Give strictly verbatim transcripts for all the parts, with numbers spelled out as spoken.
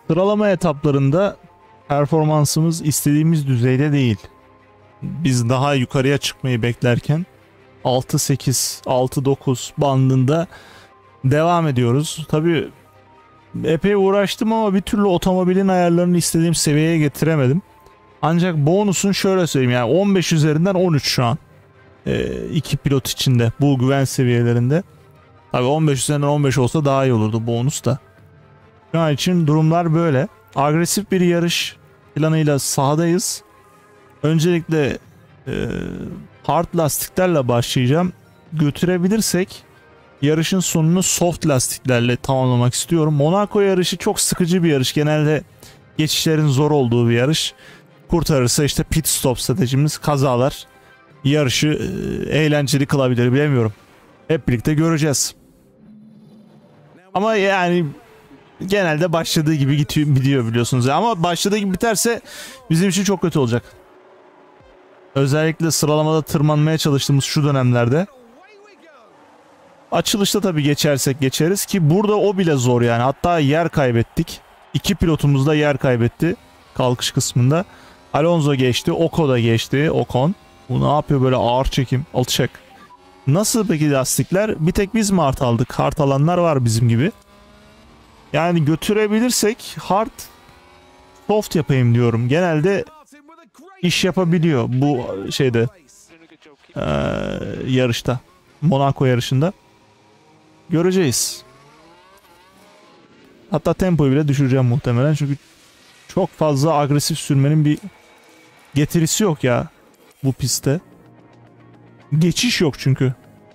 Sıralama etaplarında performansımız istediğimiz düzeyde değil. Biz daha yukarıya çıkmayı beklerken altı sekiz, altı dokuz bandında devam ediyoruz. Tabii epey uğraştım ama bir türlü otomobilin ayarlarını istediğim seviyeye getiremedim. Ancak bonusun şöyle söyleyeyim, yani on beş üzerinden on üç şu an. Ee, iki pilot içinde bu güven seviyelerinde. Tabii on beş üzerinden on beş olsa daha iyi olurdu bonus da. Şu an için durumlar böyle. Agresif bir yarış planıyla sahadayız. Öncelikle e, hard lastiklerle başlayacağım. Götürebilirsek yarışın sonunu soft lastiklerle tamamlamak istiyorum. Monaco yarışı çok sıkıcı bir yarış. Genelde geçişlerin zor olduğu bir yarış. Kurtarırsa işte pit stop stratejimiz, kazalar yarışı e, eğlenceli kılabilir, bilemiyorum. Hep birlikte göreceğiz. Ama yani genelde başladığı gibi gidiyor biliyorsunuz. Ama başladığı gibi biterse bizim için çok kötü olacak. Özellikle sıralamada tırmanmaya çalıştığımız şu dönemlerde. Açılışta tabii geçersek geçeriz ki burada o bile zor yani. Hatta yer kaybettik. İki pilotumuz da yer kaybetti kalkış kısmında. Alonso geçti, Ocon da geçti. Ocon. Bu ne yapıyor böyle ağır çekim, alçak. Nasıl peki lastikler? Bir tek biz mi hard aldık? Hard alanlar var bizim gibi. Yani götürebilirsek hard soft yapayım diyorum. Genelde iş yapabiliyor bu şeyde ee, yarışta. Monaco yarışında. Göreceğiz. Hatta tempoyu bile düşüreceğim muhtemelen. Çünkü çok fazla agresif sürmenin bir getirisi yok ya bu pistte. Geçiş yok çünkü.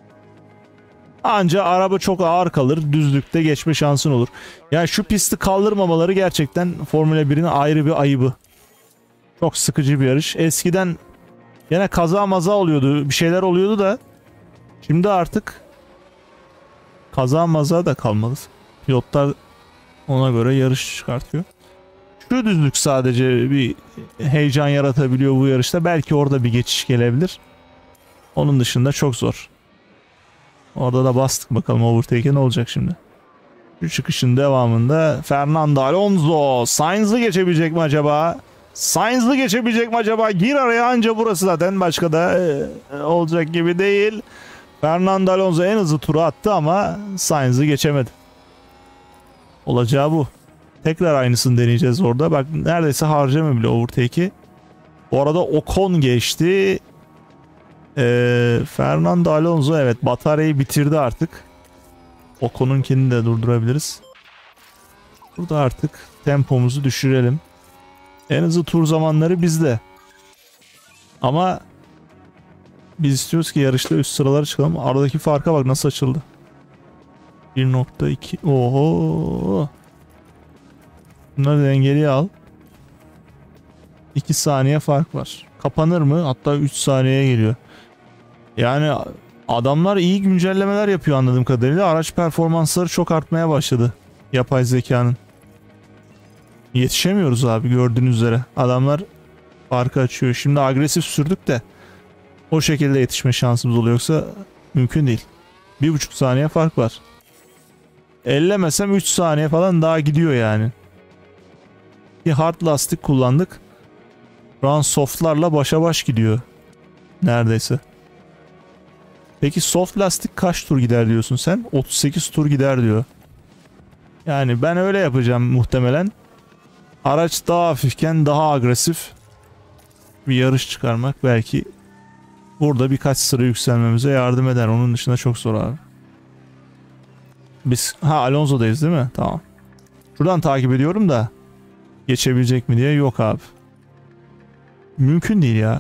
Anca araba çok ağır kalır, düzlükte geçme şansın olur. Yani şu pisti kaldırmamaları gerçekten Formula birin ayrı bir ayıbı. Çok sıkıcı bir yarış. Eskiden yine kaza maza oluyordu, bir şeyler oluyordu da şimdi artık kaza maza da kalmadı. Pilotlar ona göre yarış çıkartıyor. Şu düzlük sadece bir heyecan yaratabiliyor bu yarışta. Belki orada bir geçiş gelebilir. Onun dışında çok zor. Orada da bastık, bakalım overtake'e ne olacak şimdi. Şu çıkışın devamında Fernando Alonso Sainz'ı geçebilecek mi acaba? Sainz'ı geçebilecek mi acaba? Gir araya, anca burası zaten, başka da e, olacak gibi değil. Fernando Alonso en hızlı turu attı ama Sainz'ı geçemedi. Olacağı bu. Tekrar aynısını deneyeceğiz orada. Bak neredeyse harcamıyor bile overtake'i. Bu arada Ocon geçti. Ee, Fernando Alonso evet bataryayı bitirdi artık. Ocon'unkini de durdurabiliriz. Burada artık tempomuzu düşürelim. En hızlı tur zamanları bizde. Ama biz istiyoruz ki yarışta üst sıralara çıkalım. Aradaki farka bak nasıl açıldı. bir nokta iki. Oho. Bunları dengeliye al. iki saniye fark var. Kapanır mı? Hatta üç saniyeye geliyor. Yani adamlar iyi güncellemeler yapıyor anladığım kadarıyla. Araç performansları çok artmaya başladı. Yapay zekanın. Yetişemiyoruz abi, gördüğünüz üzere. Adamlar farkı açıyor. Şimdi agresif sürdük de o şekilde yetişme şansımız oluyor, yoksa mümkün değil. Bir buçuk saniye fark var. Ellemesem üç saniye falan daha gidiyor yani. Bir hard lastik kullandık. Şu an softlarla başa baş gidiyor. Neredeyse. Peki soft lastik kaç tur gider diyorsun sen? otuz sekiz tur gider diyor. Yani ben öyle yapacağım muhtemelen. Araç daha hafifken daha agresif bir yarış çıkarmak belki burada birkaç sıra yükselmemize yardım eder. Onun dışında çok zor abi. Biz ha Alonso'dayız değil mi? Tamam. Şuradan takip ediyorum da geçebilecek mi diye, yok abi. Mümkün değil ya.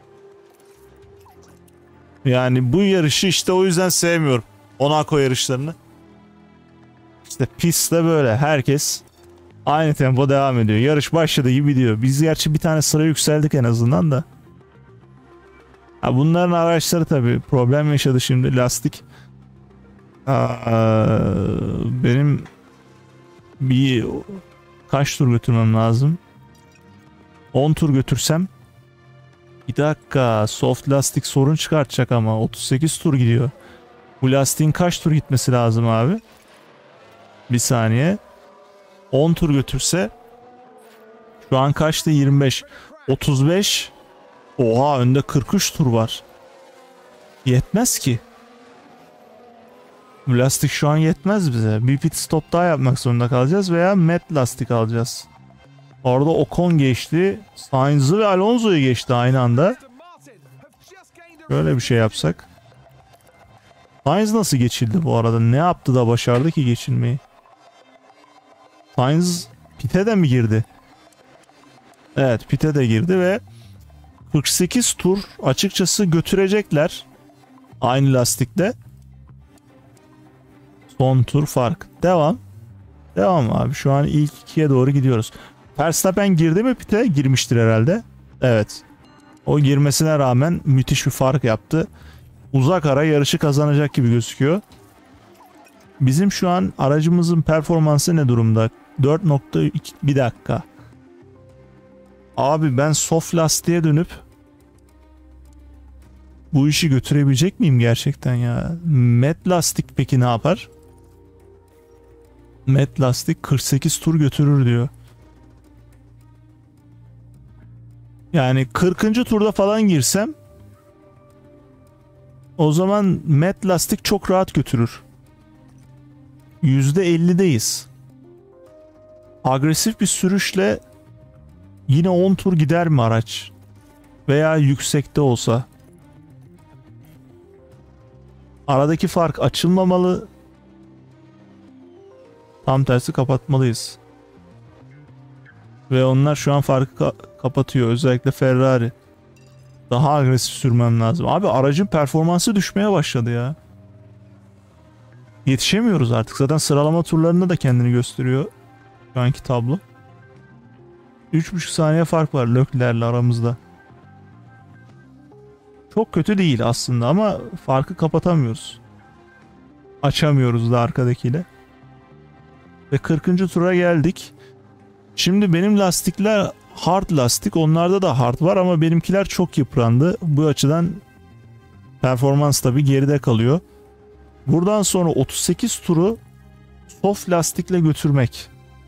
Yani bu yarışı işte o yüzden sevmiyorum. Monaco yarışlarını. İşte pistte böyle herkes aynı tempo devam ediyor. Yarış başladı gibi diyor. Biz gerçi bir tane sıra yükseldik en azından da. Ha, bunların araçları tabii problem yaşadı şimdi. Lastik. Aa, benim bir kaç tur götürmem lazım? on tur götürsem. Bir dakika, soft lastik sorun çıkartacak ama otuz sekiz tur gidiyor. Bu lastiğin kaç tur gitmesi lazım abi? Bir saniye. on tur götürse Şu an kaçtı? yirmi beş. otuz beş. Oha, önde kırk üç tur var. Yetmez ki. Bu lastik şu an yetmez bize. Bir pit stop daha yapmak zorunda kalacağız veya matte lastik alacağız. Orada Ocon geçti. Sainz'ı ve Alonso'yu geçti aynı anda. Böyle bir şey yapsak. Sainz nasıl geçildi bu arada? Ne yaptı da başardı ki geçilmeyi? Sainz pite de mi girdi? Evet, pite de girdi ve kırk sekiz tur açıkçası götürecekler. Aynı lastikle. Son tur fark. Devam. Devam abi. Şu an ilk ikiye doğru gidiyoruz. Verstappen girdi mi pite? Girmiştir herhalde. Evet. O girmesine rağmen müthiş bir fark yaptı. Uzak ara yarışı kazanacak gibi gözüküyor. Bizim şu an aracımızın performansı ne durumda? dört nokta iki, bir dakika. Abi ben soft lastiğe dönüp bu işi götürebilecek miyim gerçekten ya? Matte lastik peki ne yapar? Matte lastik kırk sekiz tur götürür diyor. Yani kırkıncı turda falan girsem o zaman matte lastik çok rahat götürür. yüzde ellideyiz. Agresif bir sürüşle yine on tur gider mi araç? Veya yüksekte olsa. Aradaki fark açılmamalı. Tam tersi kapatmalıyız. Ve onlar şu an farkı ka kapatıyor. Özellikle Ferrari. Daha agresif sürmem lazım. Abi aracın performansı düşmeye başladı ya. Yetişemiyoruz artık. Zaten sıralama turlarında da kendini gösteriyor. Şu anki tablo. üç buçuk saniye fark var Leclerc'le aramızda. Çok kötü değil aslında ama farkı kapatamıyoruz. Açamıyoruz da arkadakiyle. Ve kırkıncı tura geldik. Şimdi benim lastikler hard lastik. Onlarda da hard var ama benimkiler çok yıprandı. Bu açıdan performans tabii geride kalıyor. Buradan sonra otuz sekiz turu soft lastikle götürmek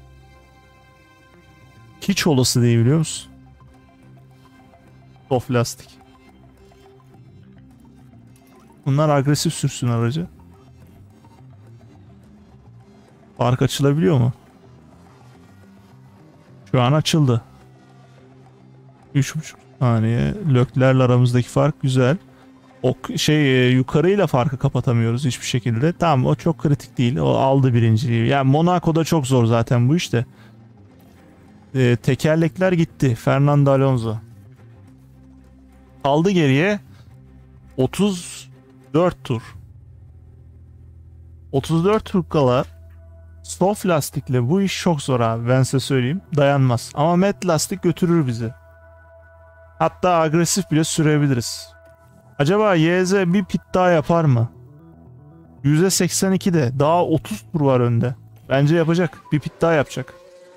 hiç olası değil, biliyor musun? Soft lastik. Bunlar agresif sürsün aracı. Fark açılabiliyor mu? Şu an açıldı. üç buçuk saniye. Leclerc'le aramızdaki fark güzel. O şey yukarıyla farkı kapatamıyoruz hiçbir şekilde. Tamam, o çok kritik değil. O aldı birinciliği. Yani Monaco'da çok zor zaten bu işte. Ee, tekerlekler gitti. Fernando Alonso. Kaldı geriye otuz dört tur. otuz dört tur kala soft lastikle bu iş çok zor abi, ben size söyleyeyim. Dayanmaz. Ama matte lastik götürür bizi. Hatta agresif bile sürebiliriz. Acaba Y Z bir pit daha yapar mı? yüzde seksen ikide. Daha otuz tur var önde. Bence yapacak. Bir pit daha yapacak.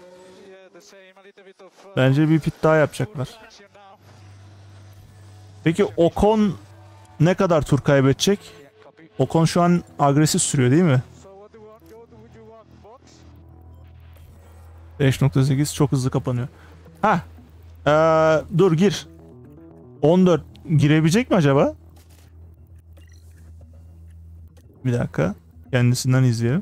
Bence bir pit daha yapacaklar. Peki Ocon ne kadar tur kaybedecek? Ocon şu an agresif sürüyor değil mi? beş nokta sekiz çok hızlı kapanıyor. Ha, ee, dur gir. on dört girebilecek mi acaba? Bir dakika. Kendisinden izleyelim.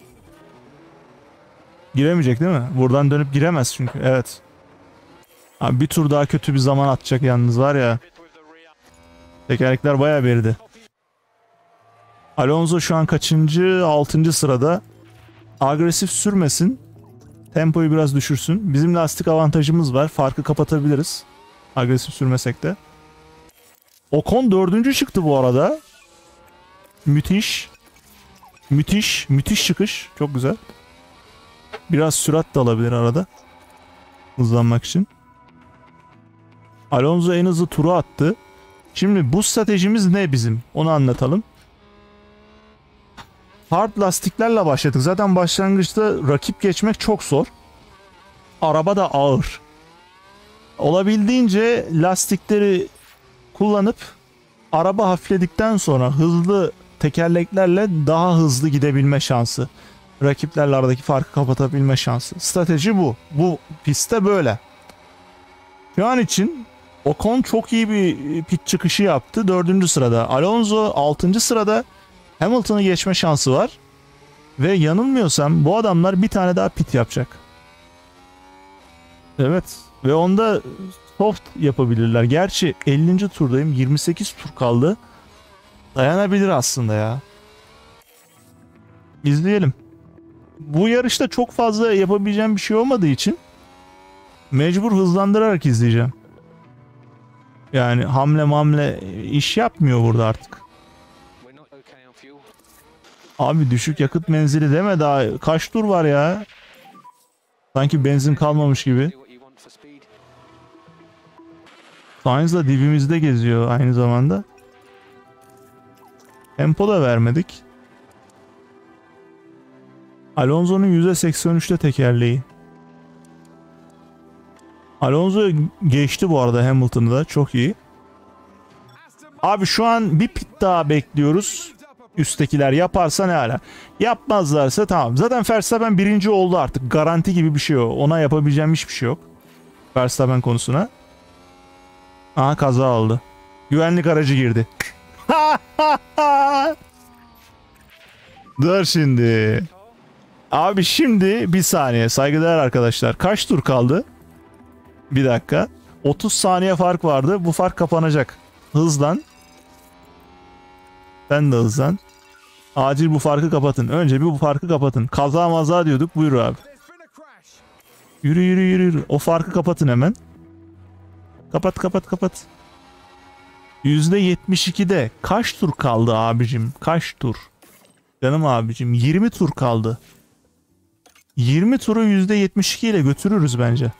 Giremeyecek değil mi? Buradan dönüp giremez çünkü. Evet. Abi bir tur daha kötü bir zaman atacak yalnız var ya. Tekerlekler bayağı beridi. Alonso şu an kaçıncı? altıncı sırada. Agresif sürmesin. Tempoyu biraz düşürsün. Bizim lastik avantajımız var. Farkı kapatabiliriz. Agresif sürmesek de. Ocon dördüncü çıktı bu arada. Müthiş. Müthiş. Müthiş çıkış. Çok güzel. Biraz sürat de alabilir arada. Hızlanmak için. Alonso en hızlı turu attı. Şimdi bu stratejimiz ne bizim? Onu anlatalım. Hard lastiklerle başladık. Zaten başlangıçta rakip geçmek çok zor. Araba da ağır. Olabildiğince lastikleri kullanıp araba hafifledikten sonra hızlı tekerleklerle daha hızlı gidebilme şansı. Rakiplerle aradaki farkı kapatabilme şansı. Strateji bu. Bu pistte böyle. Şu an için Ocon çok iyi bir pit çıkışı yaptı. Dördüncü sırada. Alonso altıncı sırada. Hamilton'ı geçme şansı var. Ve yanılmıyorsam bu adamlar bir tane daha pit yapacak. Evet. Ve onda soft yapabilirler. Gerçi ellinci turdayım. yirmi sekiz tur kaldı. Dayanabilir aslında ya. İzleyelim. Bu yarışta çok fazla yapabileceğim bir şey olmadığı için mecbur hızlandırarak izleyeceğim. Yani hamle mamle iş yapmıyor burada artık. Abi düşük yakıt menzili deme, daha kaç tur var ya? Sanki benzin kalmamış gibi. Sainz da dibimizde geziyor aynı zamanda. Tempo da vermedik. Alonso'nun yüzde seksen üçte tekerleği. Alonso geçti bu arada Hamilton'ı da, çok iyi. Abi şu an bir pit daha bekliyoruz. Üsttekiler yaparsa ne ala. Yapmazlarsa tamam. Zaten Verstappen birinci oldu artık. Garanti gibi bir şey o. Ona yapabileceğim hiçbir şey yok. Verstappen konusuna. Aha, kaza oldu. Güvenlik aracı girdi. Dur şimdi. Abi şimdi bir saniye, saygıdeğer arkadaşlar. Kaç tur kaldı? Bir dakika. otuz saniye fark vardı. Bu fark kapanacak. Hızlan. Sen de hızlan. Acil bu farkı kapatın. Önce bir bu farkı kapatın. Kaza maza diyorduk. Buyur abi. Yürü yürü yürü yürü. O farkı kapatın hemen. Kapat kapat kapat. yüzde yetmiş ikide kaç tur kaldı abicim? Kaç tur? Canım abicim, yirmi tur kaldı. yirmi turu yüzde yetmiş iki ile götürürüz bence.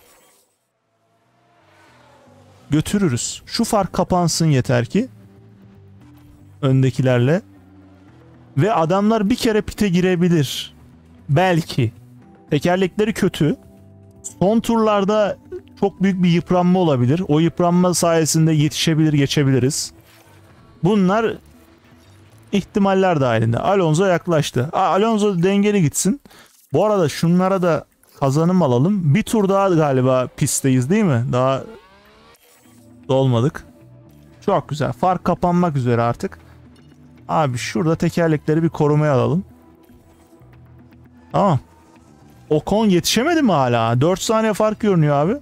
Götürürüz. Şu fark kapansın yeter ki. Öndekilerle. Ve adamlar bir kere pite girebilir. Belki. Tekerlekleri kötü. Son turlarda çok büyük bir yıpranma olabilir. O yıpranma sayesinde yetişebilir, geçebiliriz. Bunlar ihtimaller dahilinde. Alonso yaklaştı. Aa, Alonso dengeli gitsin. Bu arada şunlara da kazanım alalım. Bir tur daha galiba pistteyiz değil mi? Daha dolmadık. Çok güzel. Fark kapanmak üzere artık. Abi şurada tekerlekleri bir korumaya alalım. Tamam. Ocon yetişemedi mi hala? dört saniye fark görünüyor abi.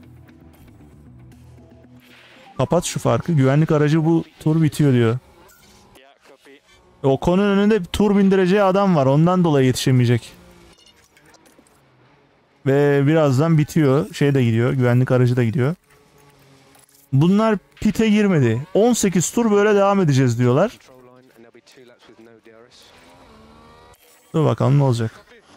Kapat şu farkı. Güvenlik aracı bu tur bitiyor diyor. Ocon'un önünde tur bindireceği adam var. Ondan dolayı yetişemeyecek. Ve birazdan bitiyor. Şey de gidiyor. Güvenlik aracı da gidiyor. Bunlar pite girmedi. on sekiz tur böyle devam edeceğiz diyorlar. Dur bakalım ne olacak.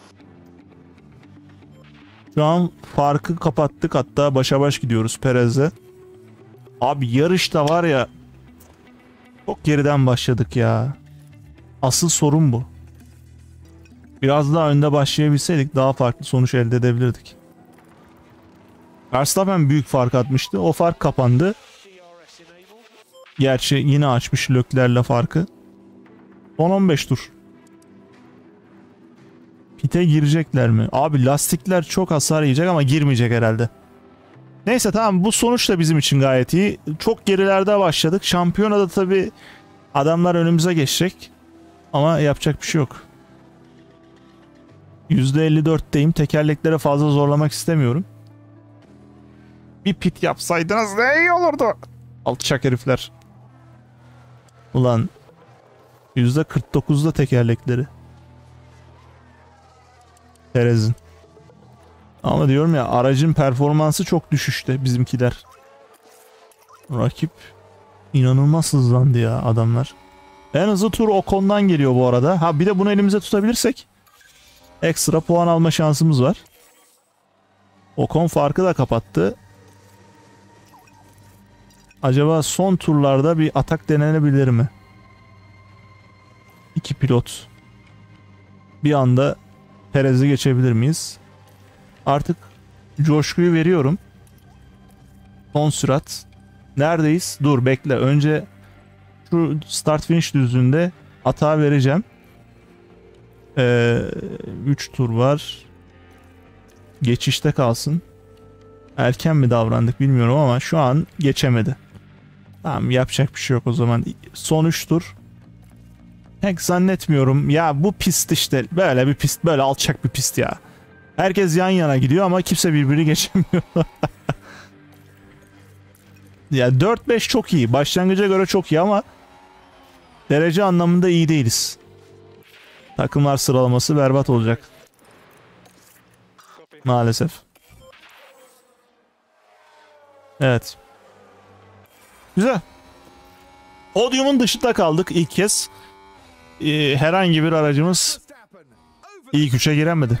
Şu an farkı kapattık. Hatta başa baş gidiyoruz Perez'le. Abi yarışta var ya, çok geriden başladık ya. Asıl sorun bu. Biraz daha önde başlayabilseydik daha farklı sonuç elde edebilirdik. Verstappen büyük fark atmıştı. O fark kapandı. Gerçi yine açmış Leclerc'le farkı. Son on beş tur. Pite girecekler mi? Abi lastikler çok hasar yiyecek ama girmeyecek herhalde. Neyse tamam, bu sonuç da bizim için gayet iyi. Çok gerilerde başladık. Şampiyonada tabi adamlar önümüze geçecek. Ama yapacak bir şey yok. yüzde elli dörtteyim. Tekerleklere fazla zorlamak istemiyorum. Bir pit yapsaydınız ne iyi olurdu. Alçak herifler. Ulan yüzde kırk dokuzda tekerlekleri. Perez'in. Ama diyorum ya, aracın performansı çok düşüşte bizimkiler. Rakip inanılmaz hızlandı ya adamlar. En hızlı tur Ocon'dan geliyor bu arada. Ha bir de bunu elimize tutabilirsek ekstra puan alma şansımız var. Ocon farkı da kapattı. Acaba son turlarda bir atak denenebilir mi? İki pilot. Bir anda Perez'i geçebilir miyiz? Artık coşkuyu veriyorum. Son sürat. Neredeyiz? Dur bekle. Önce şu start finish düzlüğünde hata vereceğim. Ee, üç tur var. Geçişte kalsın. Erken mi davrandık bilmiyorum ama şu an geçemedi. Tamam, yapacak bir şey yok o zaman. Son üç tur. Pek zannetmiyorum. Ya bu pist işte böyle bir pist, böyle alçak bir pist ya. Herkes yan yana gidiyor ama kimse birbirini geçemiyor. Ya dört beş çok iyi. Başlangıca göre çok iyi ama derece anlamında iyi değiliz. Takımlar sıralaması berbat olacak. Maalesef. Evet. Güzel. Podyumun dışında kaldık ilk kez. Ee, herhangi bir aracımız ilk üçe giremedi.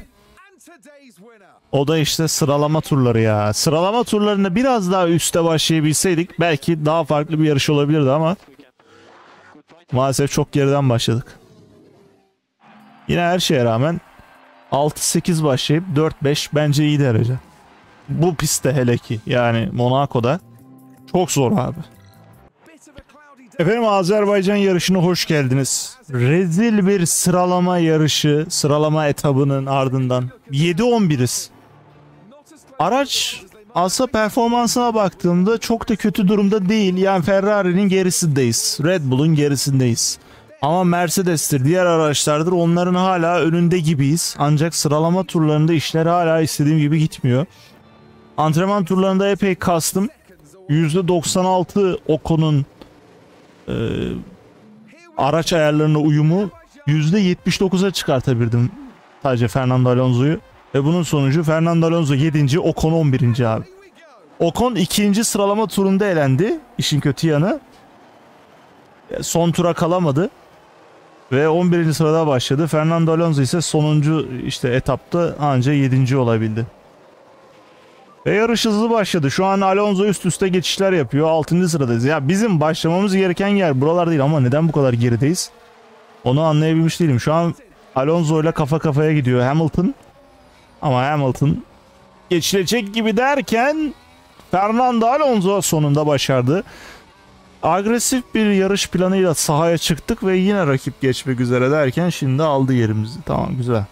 O da işte sıralama turları ya. Sıralama turlarında biraz daha üste başlayabilseydik belki daha farklı bir yarış olabilirdi ama maalesef çok geriden başladık. Yine her şeye rağmen altı sekiz başlayıp dört beş bence iyi derece. Bu pistte hele ki, yani Monaco'da çok zor abi. Efendim, Azerbaycan yarışına hoş geldiniz. Rezil bir sıralama yarışı, sıralama etabının ardından yedi on biriz. Araç aslında performansına baktığımda çok da kötü durumda değil. Yani Ferrari'nin gerisindeyiz, Red Bull'un gerisindeyiz. Ama Mercedes'tir, diğer araçlardır, onların hala önünde gibiyiz. Ancak sıralama turlarında işler hala istediğim gibi gitmiyor. Antrenman turlarında epey kastım. yüzde doksan altı Ocon'un e, araç ayarlarına uyumu yüzde yetmiş dokuza çıkartabildim sadece Fernando Alonso'yu. Ve bunun sonucu Fernando Alonso yedinci, Ocon on birinci abi. Ocon ikinci sıralama turunda elendi. İşin kötü yanı, son tura kalamadı. Ve on birinci sırada başladı. Fernando Alonso ise sonuncu işte etapta anca yedinci olabildi. Ve yarış hızlı başladı. Şu an Alonso üst üste geçişler yapıyor. altıncı sıradayız. Ya bizim başlamamız gereken yer buralar değil ama neden bu kadar gerideyiz? Onu anlayabilmiş değilim. Şu an Alonso ile kafa kafaya gidiyor Hamilton. Ama Hamilton geçilecek gibi derken Fernando Alonso sonunda başardı. Agresif bir yarış planıyla sahaya çıktık ve yine rakip geçmek üzere derken şimdi aldı yerimizi. Tamam, güzel.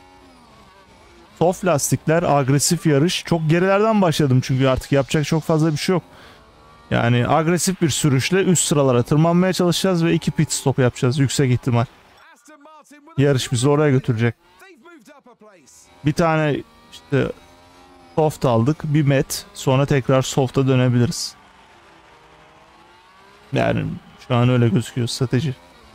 Soft lastikler, agresif yarış. Çok gerilerden başladım çünkü artık yapacak çok fazla bir şey yok. Yani agresif bir sürüşle üst sıralara tırmanmaya çalışacağız ve iki pit stop yapacağız yüksek ihtimal. Yarış bizi oraya götürecek. Bir tane işte soft aldık, bir met, sonra tekrar soft'a dönebiliriz. Yani şu an öyle gözüküyor strateji.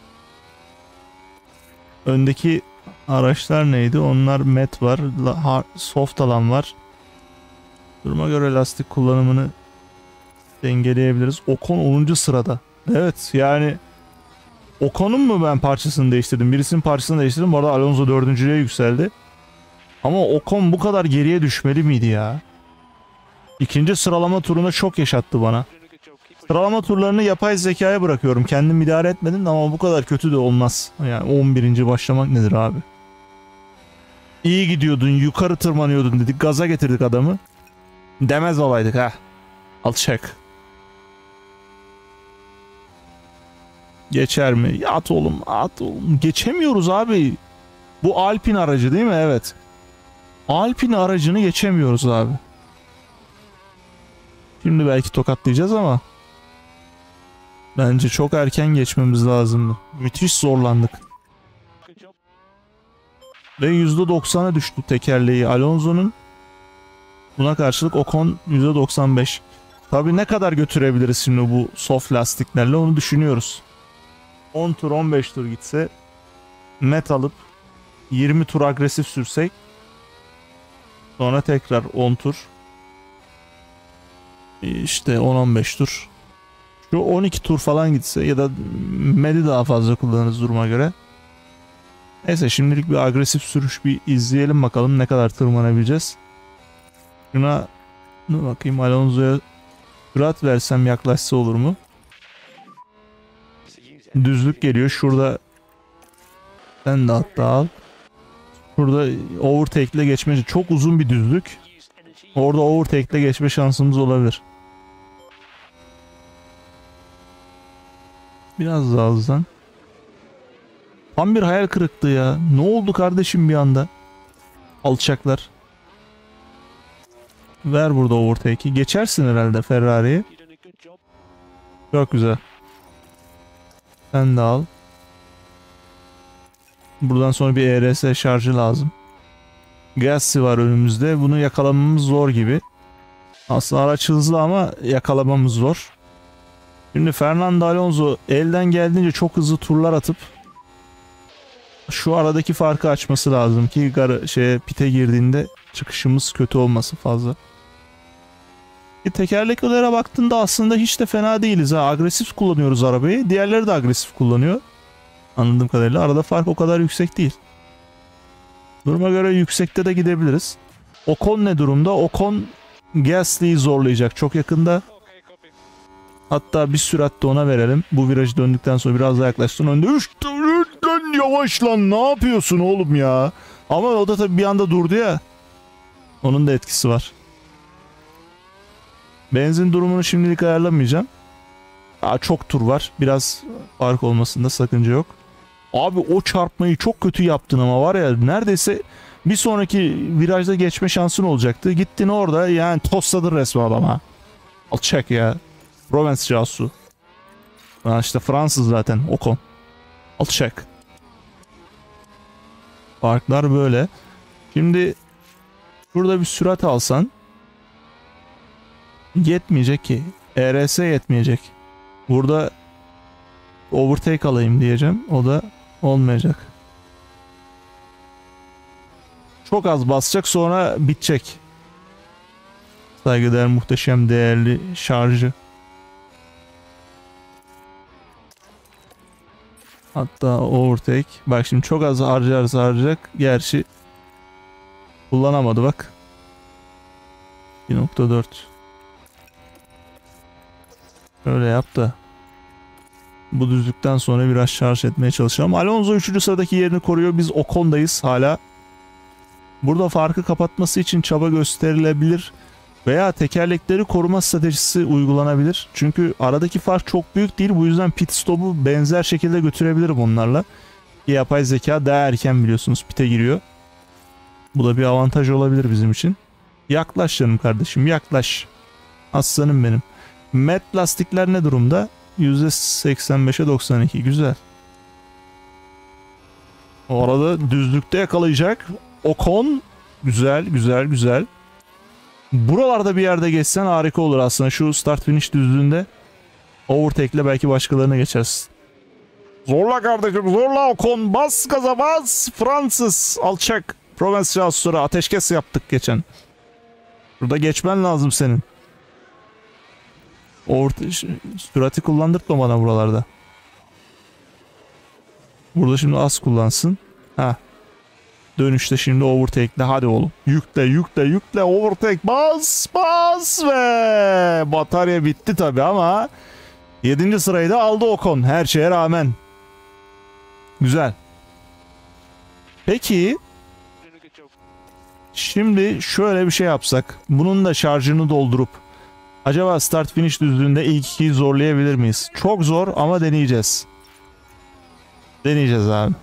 Öndeki araçlar neydi? Onlar met var, soft alan var. Duruma göre lastik kullanımını dengeleyebiliriz. Ocon onuncu sırada. Evet, yani Ocon'un mu ben parçasını değiştirdim? Birisinin parçasını değiştirdim. Bu arada Alonso dördüncülüğe yükseldi. Ama Ocon bu kadar geriye düşmeli miydi ya? İkinci sıralama turunda çok yaşattı bana. Sıralama turlarını yapay zekaya bırakıyorum. Kendim idare etmedim ama bu kadar kötü de olmaz. Yani on birinci başlamak nedir abi? İyi gidiyordun, yukarı tırmanıyordun dedik. Gaza getirdik adamı. Demez olaydık ha. Alçak. Geçer mi? At oğlum, at oğlum. Geçemiyoruz abi. Bu Alpine aracı değil mi? Evet. Alpine aracını geçemiyoruz abi. Şimdi belki tokatlayacağız ama bence çok erken geçmemiz lazımdı. Müthiş zorlandık. Ve yüzde doksana düştü tekerleği Alonso'nun. Buna karşılık Ocon yüzde doksan beş. Tabii ne kadar götürebiliriz şimdi bu soft lastiklerle, onu düşünüyoruz. on tur on beş tur gitse, net alıp yirmi tur agresif sürsek, sonra tekrar on tur, işte on on beş tur, şu on iki tur falan gitse ya da medi daha fazla kullanırız duruma göre. Neyse, şimdilik bir agresif sürüş bir izleyelim bakalım ne kadar tırmanabileceğiz. Şuna bakayım, Alonso'ya sürat versem yaklaşsa olur mu? Düzlük geliyor şurada, sen de hatta al. Şurada overtake ile geçmesi çok uzun bir düzlük. Orada overtake ile geçme şansımız olabilir. Biraz daha hızlan. Tam bir hayal kırıklığı ya. Ne oldu kardeşim bir anda? Alçaklar. Ver burada overtake'i. Geçersin herhalde Ferrari'yi. Çok güzel. Sen de al. Buradan sonra bir E R S şarjı lazım. Gasly var önümüzde. Bunu yakalamamız zor gibi. Aslında araç hızlı ama yakalamamız zor. Şimdi Fernando Alonso elden geldiğince çok hızlı turlar atıp şu aradaki farkı açması lazım ki gar şeye pite girdiğinde çıkışımız kötü olmasın fazla. E, tekerleklere baktığında aslında hiç de fena değiliz ha. Agresif kullanıyoruz arabayı. Diğerleri de agresif kullanıyor. Anladığım kadarıyla arada fark o kadar yüksek değil. Duruma göre yüksekte de gidebiliriz. Ocon ne durumda? Ocon Gasly'yi zorlayacak çok yakında. Hatta bir sürat de ona verelim. Bu virajı döndükten sonra biraz daha yaklaştın. Önde üç lütfen yavaş lan, ne yapıyorsun oğlum ya? Ama o da tabii bir anda durdu ya. Onun da etkisi var. Benzin durumunu şimdilik ayarlamayacağım. Daha çok tur var. Biraz fark olmasında sakınca yok. Abi o çarpmayı çok kötü yaptın ama var ya, neredeyse bir sonraki virajda geçme şansın olacaktı. Gittin orada yani tosladın resmen adama. Alçak ya. Provence casu. Ha işte Fransız zaten Ocon. Alçak. Farklar böyle. Şimdi burada bir sürat alsan yetmeyecek ki. E R S yetmeyecek. Burada overtake alayım diyeceğim. O da olmayacak. Çok az basacak, sonra bitecek. Saygıdeğer muhteşem değerli şarjı. Hatta overtake. Bak şimdi çok az harcarsa harcayacak. Gerçi kullanamadı bak. bir nokta dört. Öyle yap da bu düzlükten sonra biraz şarj etmeye çalışalım. Alonso üçüncü sıradaki yerini koruyor. Biz Ocon'dayız hala. Burada farkı kapatması için çaba gösterilebilir veya tekerlekleri koruma stratejisi uygulanabilir. Çünkü aradaki fark çok büyük değil. Bu yüzden pit stop'u benzer şekilde götürebilirim onlarla. Yapay zeka daha erken biliyorsunuz pite giriyor. Bu da bir avantaj olabilir bizim için. Yaklaş canım kardeşim, yaklaş. Aslanım benim. Matt lastikler ne durumda? yüzde seksen beşe doksan iki. Güzel. Orada düzlükte yakalayacak. Ocon. Güzel, güzel, güzel. Buralarda bir yerde geçsen harika olur aslında. Şu start finish düzlüğünde overtake'le belki başkalarına geçersin. Zorla kardeşim, zorla Ocon. Bas gaza bas. Fransız alçak. Provence casusları ateşkes yaptık geçen. Burada geçmen lazım senin. Orta, sürati kullandırtma bana buralarda. Burada şimdi az kullansın. Ha. Dönüşte şimdi overtake'le hadi oğlum. Yükle yükle yükle overtake bas bas ve batarya bitti tabi ama yedinci sırayı da aldı Ocon her şeye rağmen. Güzel. Peki şimdi şöyle bir şey yapsak. Bunun da şarjını doldurup acaba start finish düzlüğünde ilk ikiyi zorlayabilir miyiz? Çok zor ama deneyeceğiz. Deneyeceğiz abi.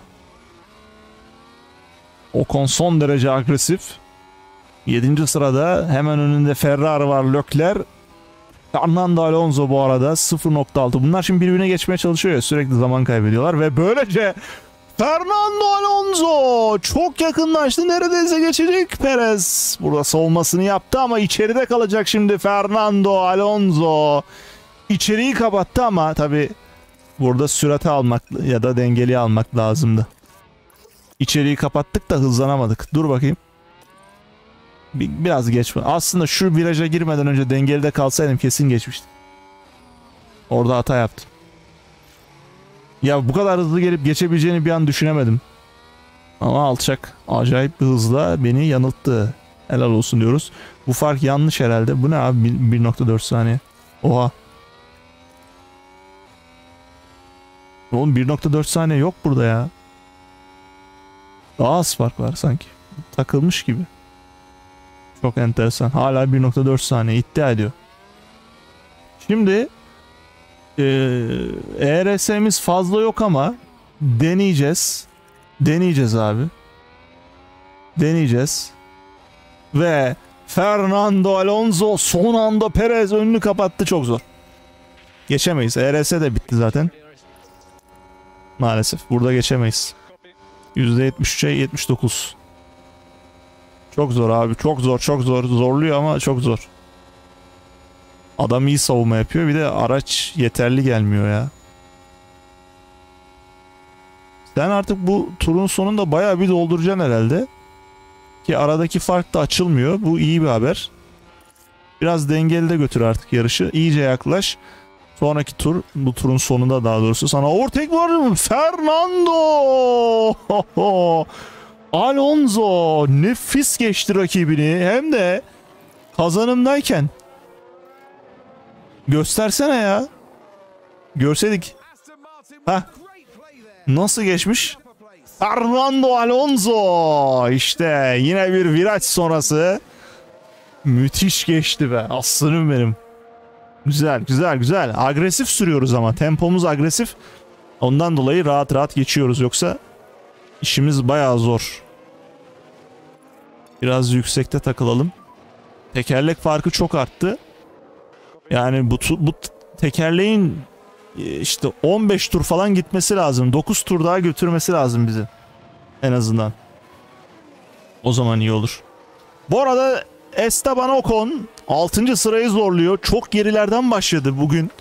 Ocon son derece agresif. yedinci sırada hemen önünde Ferrari var, Leclerc. Fernando Alonso bu arada sıfır nokta altı. Bunlar şimdi birbirine geçmeye çalışıyor ya, sürekli zaman kaybediyorlar ve böylece Fernando Alonso çok yakınlaştı, neredeyse geçecek Perez. Burada savunmasını yaptı ama içeride kalacak şimdi Fernando Alonso. İçeriği kapattı ama tabi burada sürati almak ya da dengeli almak lazımdı. İçeriği kapattık da hızlanamadık. Dur bakayım. Bir, biraz geçme. Aslında şu viraja girmeden önce dengelide kalsaydım kesin geçmiştim. Orada hata yaptım. Ya bu kadar hızlı gelip geçebileceğini bir an düşünemedim. Ama alçak acayip bir hızla beni yanılttı. Helal olsun diyoruz. Bu fark yanlış herhalde. Bu ne abi? bir nokta dört saniye. Oha. Oğlum bir nokta dört saniye yok burada ya. Daha az fark var sanki. Takılmış gibi. Çok enteresan. Hala bir nokta dört saniye iddia ediyor. Şimdi e, E R S'miz fazla yok ama deneyeceğiz. Deneyeceğiz abi. Deneyeceğiz. Ve Fernando Alonso son anda Perez önünü kapattı, çok zor. Geçemeyiz. E R S de bitti zaten. Maalesef burada geçemeyiz. yüzde yetmiş üçe yetmiş dokuz. Çok zor abi, çok zor, çok zor. Zorluyor ama çok zor. Adam iyi savunma yapıyor, bir de araç yeterli gelmiyor ya. Sen artık bu turun sonunda bayağı bir dolduracaksın herhalde. Ki aradaki fark da açılmıyor. Bu iyi bir haber. Biraz dengeli de götür artık yarışı. İyice yaklaş. Sonraki tur, bu turun sonunda daha doğrusu sana overtake var mı? Fernando! Alonso nefis geçti rakibini. Hem de kazanımdayken. Göstersene ya. Görseydik. Heh. Nasıl geçmiş? Fernando Alonso. İşte yine bir viraj sonrası. Müthiş geçti be. Aslanım benim. Güzel güzel güzel. Agresif sürüyoruz ama. Tempomuz agresif. Ondan dolayı rahat rahat geçiyoruz. Yoksa işimiz bayağı zor. Biraz yüksekte takılalım. Tekerlek farkı çok arttı. Yani bu, bu tekerleğin işte on beş tur falan gitmesi lazım. dokuz tur daha götürmesi lazım bizi. En azından. O zaman iyi olur. Bu arada Esteban Ocon altıncı sırayı zorluyor. Çok gerilerden başladı bugün.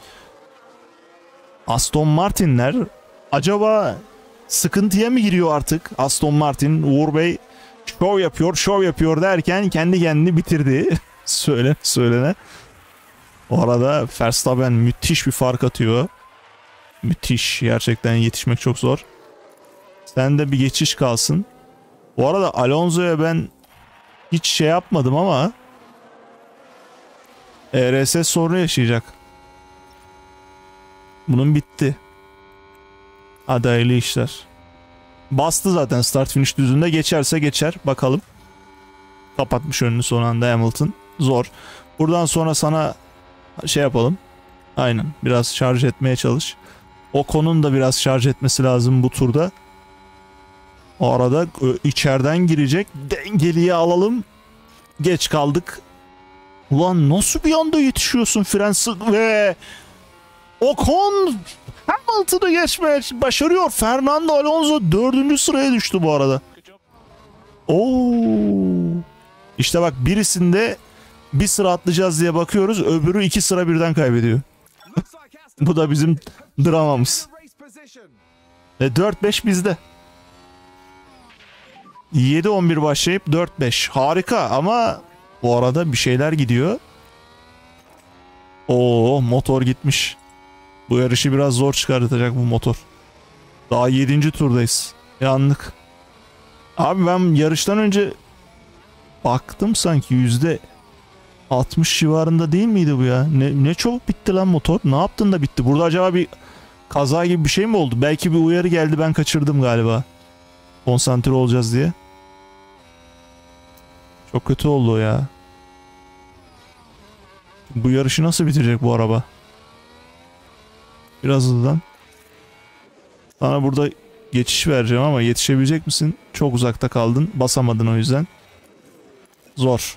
Aston Martin'ler acaba sıkıntıya mı giriyor artık? Aston Martin, Uğur Bey şov yapıyor, şov yapıyor derken kendi kendini bitirdi. Söyle, söylene. O arada Verstappen müthiş bir fark atıyor. Müthiş. Gerçekten yetişmek çok zor. Sen de bir geçiş kalsın. Bu arada Alonso'ya ben hiç şey yapmadım ama E R S sorunu yaşayacak. Bunun bitti. Hadi hayırlı işler. Bastı zaten start finish düzünde. Geçerse geçer. Bakalım. Kapatmış önünü son anda Hamilton. Zor. Buradan sonra sana şey yapalım. Aynen. Biraz şarj etmeye çalış. Ocon'un da biraz şarj etmesi lazım bu turda. O arada içeriden girecek. Dengeliye alalım. Geç kaldık. Ulan nasıl bir anda yetişiyorsun fren sık ve Ocon Hamilton'ı geçmeye başarıyor. Fernando Alonso dördüncü sıraya düştü bu arada. Oo. İşte bak, birisinde bir sıra atlayacağız diye bakıyoruz. Öbürü iki sıra birden kaybediyor. Bu da bizim dramamız. E dört beş bizde. yedi on bir başlayıp dört beş. Harika ama bu arada bir şeyler gidiyor. Oo, motor gitmiş. Bu yarışı biraz zor çıkartacak bu motor. Daha yedinci turdayız. Yandık. Abi ben yarıştan önce baktım, sanki yüzde altmış civarında değil miydi bu ya? Ne, ne çabuk bitti lan motor. Ne yaptın da bitti? Burada acaba bir kaza gibi bir şey mi oldu? Belki bir uyarı geldi, ben kaçırdım galiba. Konsantre olacağız diye. Çok kötü oldu o ya. Bu yarışı nasıl bitirecek bu araba? Biraz hızlıdan. Sana burada geçiş vereceğim ama yetişebilecek misin? Çok uzakta kaldın. Basamadın o yüzden. Zor.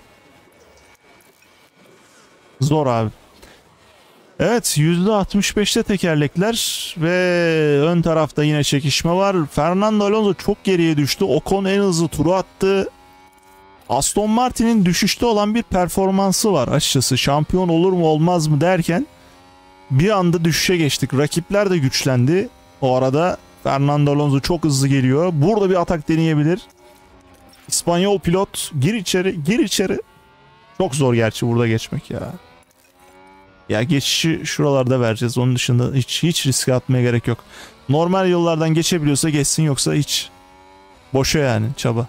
Zor abi. Evet, yüzde altmış beşte tekerlekler ve ön tarafta yine çekişme var. Fernando Alonso çok geriye düştü. Ocon en hızlı turu attı. Aston Martin'in düşüşte olan bir performansı var açıkçası. Şampiyon olur mu olmaz mı derken bir anda düşüşe geçtik. Rakipler de güçlendi. O arada Fernando Alonso çok hızlı geliyor. Burada bir atak deneyebilir. İspanyol pilot gir içeri, gir içeri. Çok zor gerçi burada geçmek ya. Ya geçişi şuralarda vereceğiz. Onun dışında hiç hiç riske atmaya gerek yok. Normal yollardan geçebiliyorsa geçsin, yoksa hiç boşa yani çaba.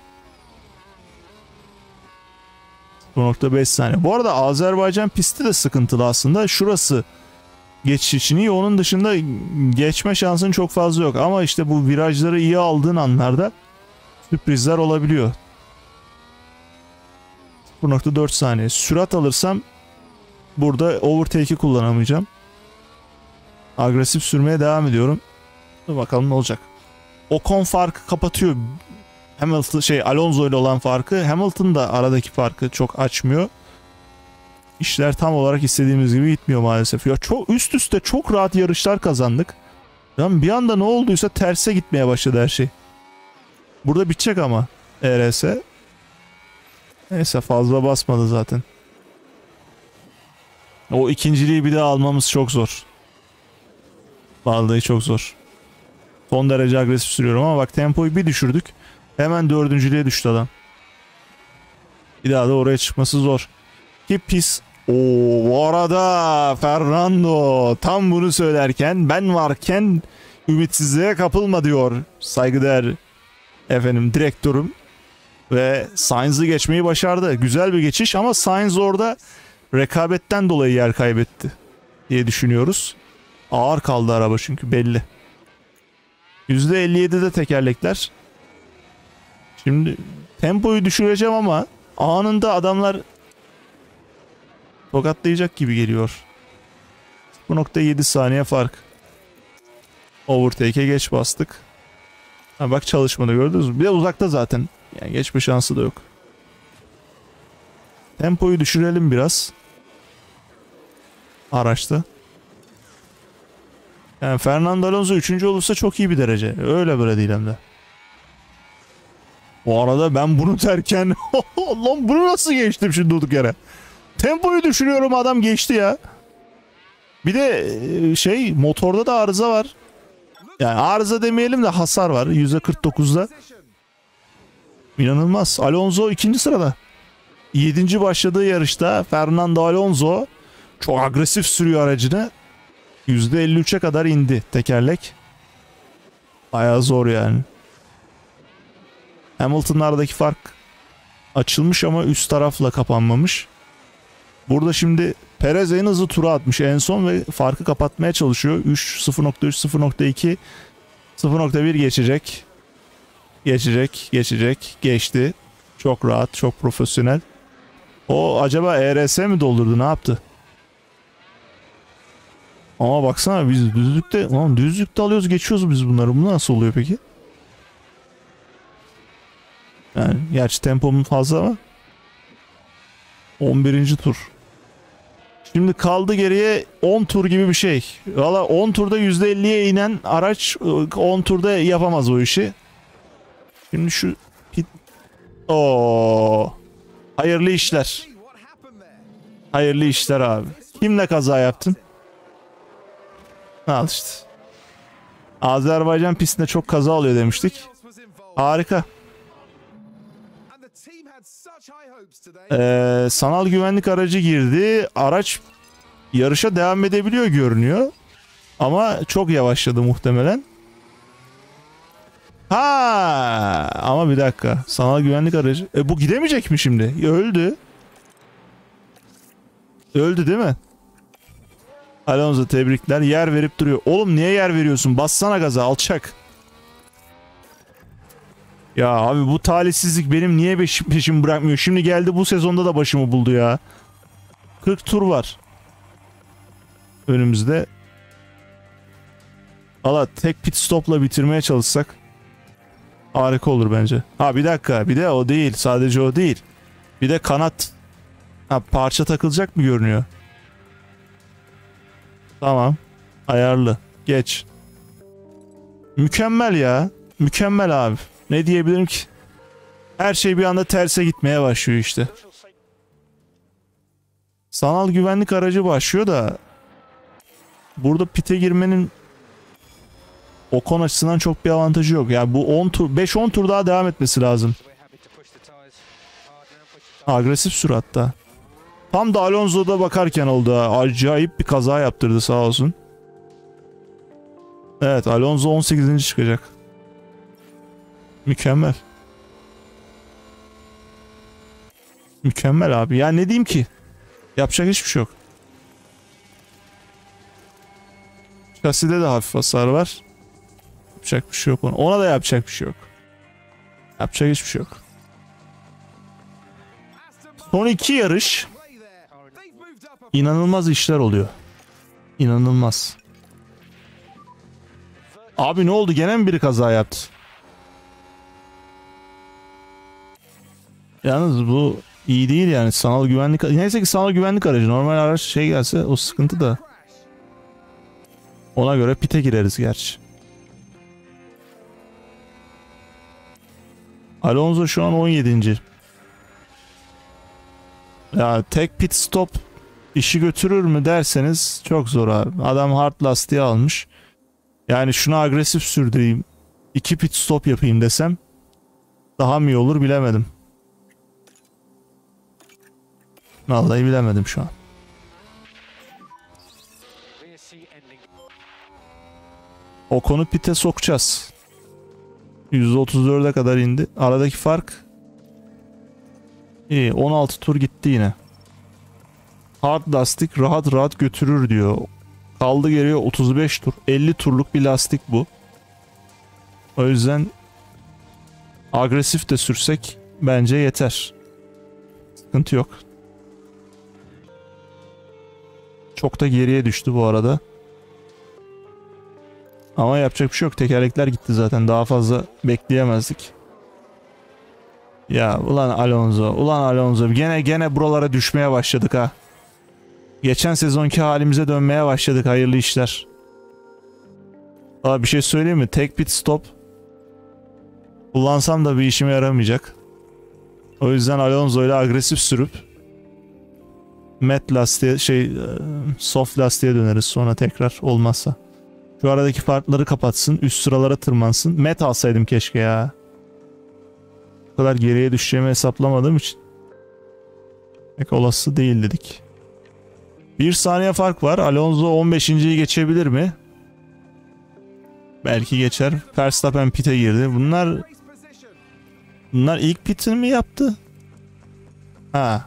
bu nokta beş saniye. Bu arada Azerbaycan pisti de sıkıntılı aslında. Şurası geçiş için iyi. Onun dışında geçme şansın çok fazla yok. Ama işte bu virajları iyi aldığın anlarda sürprizler olabiliyor. bu nokta dört saniye. Sürat alırsam burada overtake'i kullanamayacağım. Agresif sürmeye devam ediyorum. Dur bakalım ne olacak. Ocon farkı kapatıyor. Hamilton şey Alonso ile olan farkı, Hamilton da aradaki farkı çok açmıyor. İşler tam olarak istediğimiz gibi gitmiyor maalesef. Ya çok üst üste çok rahat yarışlar kazandık. Ya bir anda ne olduysa terse gitmeye başladı her şey. Burada bitecek ama E R S. Neyse fazla basmadı zaten. O ikinciliği bir daha almamız çok zor. Vallahi çok zor. Son derece agresif sürüyorum ama bak tempoyu bir düşürdük. Hemen dördüncülüğe düştü adam. Bir daha da oraya çıkması zor. Ki pis. Oo, bu arada Fernando tam bunu söylerken ben varken ümitsizliğe kapılma diyor saygıdeğer efendim direktörüm. Ve Sainz'ı geçmeyi başardı. Güzel bir geçiş ama Sainz orada rekabetten dolayı yer kaybetti diye düşünüyoruz. Ağır kaldı araba çünkü belli. yüzde elli yedide tekerlekler. Şimdi tempoyu düşüreceğim ama anında adamlar tokatlayacak gibi geliyor. sıfır nokta yedi saniye fark. Overtake'e geç bastık. Ha bak çalışmadı, gördünüz mü? Bir de uzakta zaten. Yani geçme şansı da yok. Tempoyu düşürelim biraz. Araçta. Yani Fernando Alonso üçüncü olursa çok iyi bir derece. Öyle böyle değil hem de. Bu arada ben bunu derken lan bunu nasıl geçtim şimdi durduk yere. Tempoyu düşürüyorum, adam geçti ya. Bir de şey motorda da arıza var. Yani arıza demeyelim de hasar var yüzde kırk dokuzda. İnanılmaz. Alonso ikinci sırada. yedinci başladığı yarışta Fernando Alonso çok agresif sürüyor aracını. yüzde elli üçe kadar indi tekerlek. Bayağı zor yani. Hamilton'lardaki fark açılmış ama üst tarafla kapanmamış. Burada şimdi Perez en hızlı tura atmış en son ve farkı kapatmaya çalışıyor. üç sıfır nokta üç sıfır nokta iki sıfır nokta bir geçecek. Geçecek, geçecek, geçti. Çok rahat, çok profesyonel. O acaba E R S mi doldurdu, ne yaptı? Ama baksana biz düzlükte, lan düzlükte alıyoruz geçiyoruz biz bunları. Bu nasıl oluyor peki? Yani gerçi tempom fazla ama. on birinci tur. Şimdi kaldı geriye on tur gibi bir şey. Valla on turda yüzde elliye inen araç on turda yapamaz o işi. Şimdi şu pit... Oo. Hayırlı işler. Hayırlı işler abi. Kimle kaza yaptın? Al işte. Azerbaycan pistinde çok kaza oluyor demiştik. Harika. Ee, sanal güvenlik aracı girdi. Araç yarışa devam edebiliyor görünüyor. Ama çok yavaşladı muhtemelen. Ha, ama bir dakika. Sanal güvenlik aracı. E bu gidemeyecek mi şimdi? Öldü. Öldü değil mi? Alonso tebrikler. Yer verip duruyor. Oğlum niye yer veriyorsun? Bassana gaza alçak. Ya abi bu talihsizlik benim niye peşimi bırakmıyor? Şimdi geldi bu sezonda da başımı buldu ya. kırk tur var. Önümüzde. Valla tek pit stopla bitirmeye çalışsak harika olur bence. Ha bir dakika, bir de o değil. Sadece o değil. Bir de kanat ha, parça takılacak mı görünüyor? Tamam. Ayarlı. Geç. Mükemmel ya. Mükemmel abi. Ne diyebilirim ki? Her şey bir anda terse gitmeye başlıyor işte. Sanal güvenlik aracı başlıyor da burada pite girmenin Ocon açısından çok bir avantajı yok. Yani bu on tur, beş on tur daha devam etmesi lazım. Agresif sür hatta. Tam da Alonso'da bakarken oldu ha. Acayip bir kaza yaptırdı sağ olsun. Evet, Alonso on sekizinci çıkacak. Mükemmel. Mükemmel abi. Ya ne diyeyim ki? Yapacak hiçbir şey yok. Şaside de hafif hasar var. Yapacak bir şey yok ona. Ona da yapacak bir şey yok. Yapacak hiçbir şey yok. Son iki yarış inanılmaz işler oluyor. İnanılmaz. Abi ne oldu? Gene mi biri kaza yaptı? Yalnız bu iyi değil yani, sanal güvenlik. Neyse ki sanal güvenlik aracı. Normal araç şey gelse o sıkıntı da. Ona göre pite gireriz gerçi. Alonso şu an on yedinci Ya tek pit stop işi götürür mü derseniz çok zor abi. Adam hard lastiği almış. Yani şuna agresif sürdüreyim, iki pit stop yapayım desem daha mı iyi olur bilemedim. Vallahi bilemedim şu an. O konu pite sokacağız. yüzde otuz dörde kadar indi. Aradaki fark iyi. on altı tur gitti yine. Hard lastik rahat rahat götürür diyor. Kaldı geriye otuz beş tur. elli turluk bir lastik bu. O yüzden agresif de sürsek bence yeter. Sıkıntı yok. Çok da geriye düştü bu arada. Ama yapacak bir şey yok. Tekerlekler gitti zaten. Daha fazla bekleyemezdik. Ya ulan Alonso. Ulan Alonso. Gene gene buralara düşmeye başladık ha. Geçen sezonki halimize dönmeye başladık. Hayırlı işler. Aa, bir şey söyleyeyim mi? Tek pit stop kullansam da bir işime yaramayacak. O yüzden Alonso ile agresif sürüp matte lastiğe şey soft lastiğe döneriz sonra tekrar olmazsa. Şu aradaki farkları kapatsın. Üst sıralara tırmansın. Met alsaydım keşke ya. Bu kadar geriye düşeceğimi hesaplamadığım için pek olası değil dedik. Bir saniye fark var. Alonso on beşinciyi geçebilir mi? Belki geçer. Verstappen pit'e girdi. Bunlar Bunlar ilk pitini mi yaptı? Ha.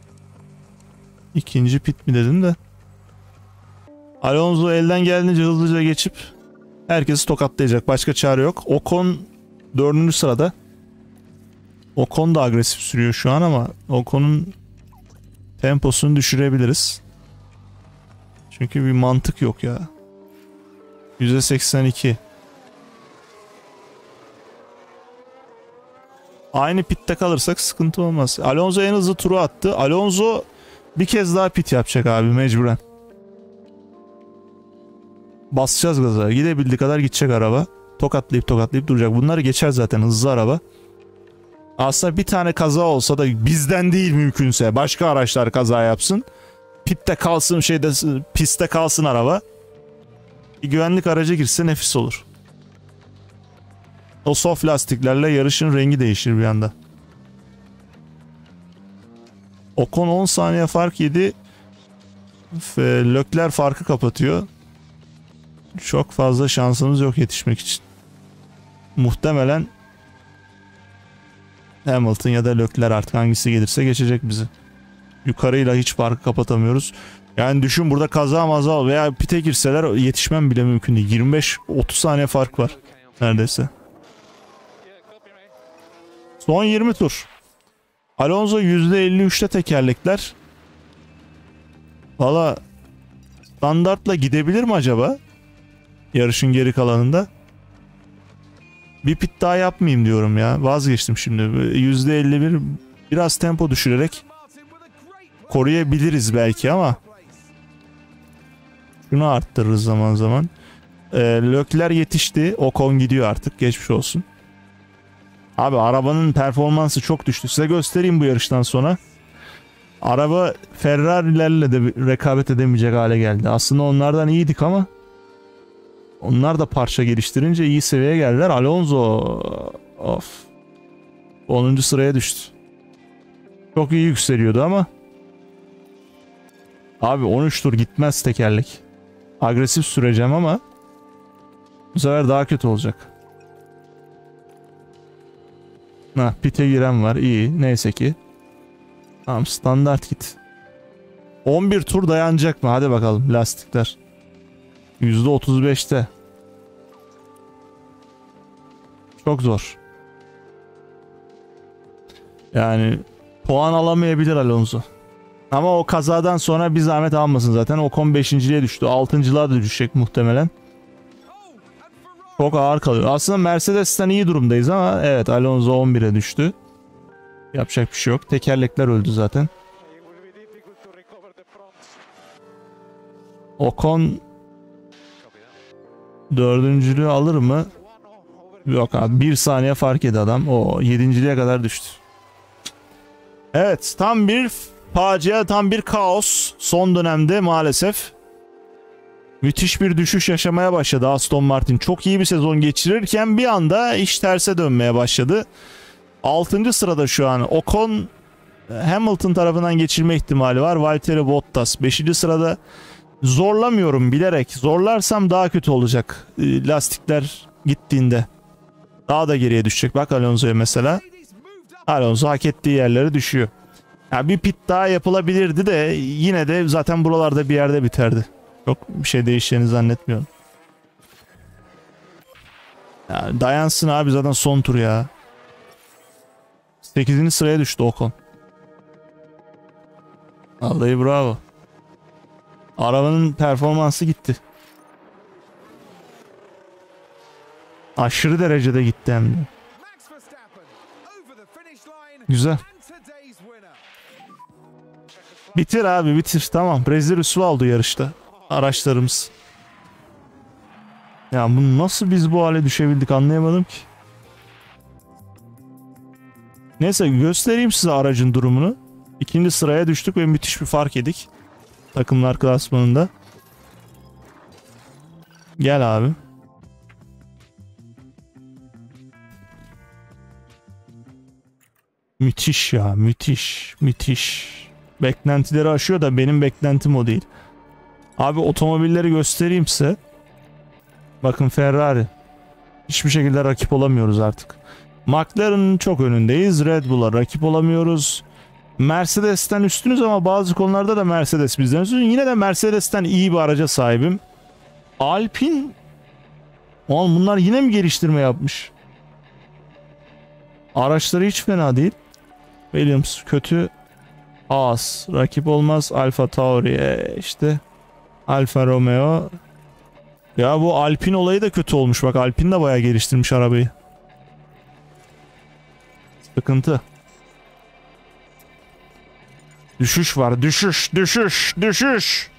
İkinci pit mi dedim de. Alonso elden geldiğince hızlıca geçip herkesi tokatlayacak. Başka çare yok. Ocon dördüncü sırada. Ocon da agresif sürüyor şu an ama Ocon'un temposunu düşürebiliriz. Çünkü bir mantık yok ya. yüzde seksen iki. Aynı pitte kalırsak sıkıntı olmaz. Alonso en hızlı turu attı. Alonso bir kez daha pit yapacak abi mecburen. Basacağız gaza. Gidebildiği kadar gidecek araba. Tokatlayıp tokatlayıp duracak. Bunları geçer zaten, hızlı araba. Aslında bir tane kaza olsa da bizden değil mümkünse. Başka araçlar kaza yapsın. Pitte kalsın, şeyde pistte kalsın araba. Bir güvenlik aracı girse nefis olur. O soft lastiklerle yarışın rengi değişir bir anda. Ocon on saniye fark yedi. Leclerc farkı kapatıyor. Çok fazla şansımız yok yetişmek için. Muhtemelen Hamilton ya da Leclerc, artık hangisi gelirse geçecek bizi. Yukarıyla hiç farkı kapatamıyoruz. Yani düşün, burada kaza maza veya pite girseler yetişmem bile mümkün değil. yirmi beş otuz saniye fark var neredeyse. Son yirmi tur. Alonso yüzde elli üçte tekerlekler. Valla standartla gidebilir mi acaba? Yarışın geri kalanında. Bir pit daha yapmayayım diyorum ya. Vazgeçtim şimdi. yüzde elli bir biraz tempo düşürerek koruyabiliriz belki ama şunu arttırırız zaman zaman. Ee, Leclerc yetişti. Ocon gidiyor artık. Geçmiş olsun. Abi arabanın performansı çok düştü. Size göstereyim bu yarıştan sonra. Araba Ferrari'lerle de rekabet edemeyecek hale geldi. Aslında onlardan iyiydik ama onlar da parça geliştirince iyi seviyeye geldiler. Alonso of onuncu sıraya düştü. Çok iyi yükseliyordu ama abi on üç tur gitmez tekerlek. Agresif süreceğim ama bu sefer daha kötü olacak. Ha, pite giren var, iyi neyse ki. Tamam, standart git. on bir tur dayanacak mı? Hadi bakalım lastikler. yüzde otuz beşte. Çok zor. Yani puan alamayabilir Alonso. Ama o kazadan sonra bir zahmet almasın zaten. Ocon beşinciliğe düştü. altıncılığa da düşecek muhtemelen. Çok ağır kalıyor. Aslında Mercedes'ten iyi durumdayız ama evet, Alonso on bire düştü. Yapacak bir şey yok. Tekerlekler öldü zaten. Ocon dördüncülüğü alır mı? Yok abi, bir saniye fark edi adam. O yedinciliğe kadar düştü. Evet, tam bir facia, tam bir kaos son dönemde maalesef. Müthiş bir düşüş yaşamaya başladı Aston Martin. Çok iyi bir sezon geçirirken bir anda iş terse dönmeye başladı. altıncı sırada şu an. Ocon Hamilton tarafından geçirme ihtimali var. Valtteri Bottas beşinci sırada. Zorlamıyorum bilerek. Zorlarsam daha kötü olacak. Lastikler gittiğinde. Daha da geriye düşecek. Bak Alonso'ya mesela. Alonso hak ettiği yerlere düşüyor. Yani bir pit daha yapılabilirdi de yine de zaten buralarda bir yerde biterdi. Çok bir şey değişeceğini zannetmiyorum. Yani dayansın abi, zaten son tur ya. sekizinci sıraya düştü Ocon. Vallahi bravo. Arabanın performansı gitti. Aşırı derecede gitti hem de. Güzel. Bitir abi, bitir. Tamam. Rezil rüsva oldu yarışta araçlarımız. Ya bunu nasıl biz bu hale düşebildik anlayamadım ki. Neyse, göstereyim size aracın durumunu. İkinci sıraya düştük ve müthiş bir fark yedik. Takımlar klasmanında. Gel abi. Müthiş ya, müthiş, müthiş. Beklentileri aşıyor da benim beklentim o değil. Abi otomobilleri göstereyim size. Bakın Ferrari. Hiçbir şekilde rakip olamıyoruz artık. McLaren'ın çok önündeyiz. Red Bull'a rakip olamıyoruz. Mercedes'ten üstünüz ama bazı konularda da Mercedes bizden üstün. Yine de Mercedes'ten iyi bir araca sahibim. Alpine... Oğlum bunlar yine mi geliştirme yapmış? Araçları hiç fena değil. Williams kötü. Haas rakip olmaz. Alfa Tauri işte. Alfa Romeo. Ya bu Alpine olayı da kötü olmuş. Bak Alpine de bayağı geliştirmiş arabayı. Sıkıntı. Düşüş var. Düşüş, düşüş, düşüş.